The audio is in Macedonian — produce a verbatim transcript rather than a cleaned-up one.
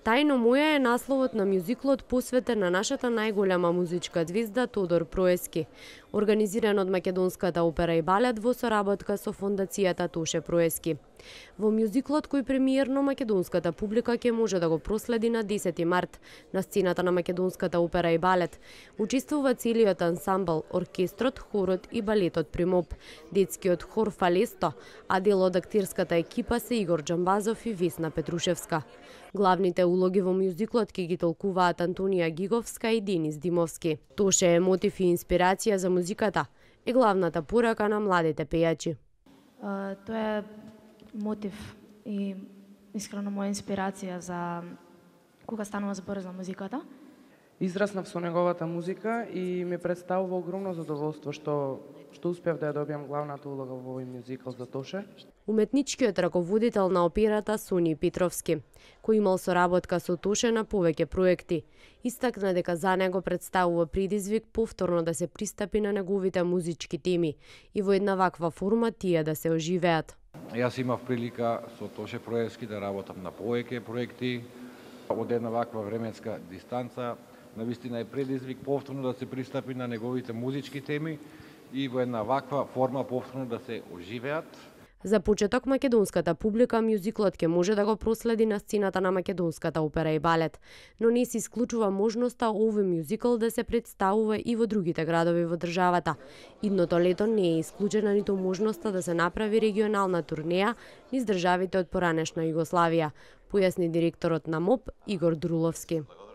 Тајно моја е насловот на мюзиклот посветен на нашата најголема музичка звезда Тодор Проески, организиран од Македонската опера и балет во соработка со фондацијата Тоше Проески. Во мюзиклот кој премиерно македонската публика ќе може да го проследи на десети март на сцената на Македонската опера и балет, учествува целиот ансамбл, оркестрот, хорот и балетот Примоп, детскиот хор Фалесто, а дел од актирската екипа се Игор Џамбазов и Весна Петрушевска. Главните улоги во мюзиклот ќе ги толкуваат Антонија Гиговска и Денис Димовски. Тоше е мотив и инспирација за музиката, е главната порака на младите пејачи. Uh, тоа е мотив и искрено моја инспирација за кога станува збор за музиката. Израснав со неговата музика и ми представува огромно задоволство што што успев да ја добијам главната улога во овој мюзикл за Тоше. Уметничкиот раководител на операта Сони Петровски, кој имал соработка со Тоше на повеќе проекти, истакна дека за него представува предизвик повторно да се пристапи на неговите музички теми и во една ваква форма тие да се оживеат. Јас имав прилика со Тоше Проески да работам на повеќе проекти од една ваква временска дистанца. Навистина е предизвик повторно да се пристапи на неговите музички теми и во една ваква форма повторно да се оживеат. За почеток македонската публика мюзиклот ќе може да го проследи на сцената на Македонската опера и балет, но не се исклучува можноста овој мюзикл да се представува и во другите градови во државата. Идното лето не е исклучена ниту можноста да се направи регионална турнеја низ државите од поранешна Југославија, појасни директорот на МОП Игор Друловски.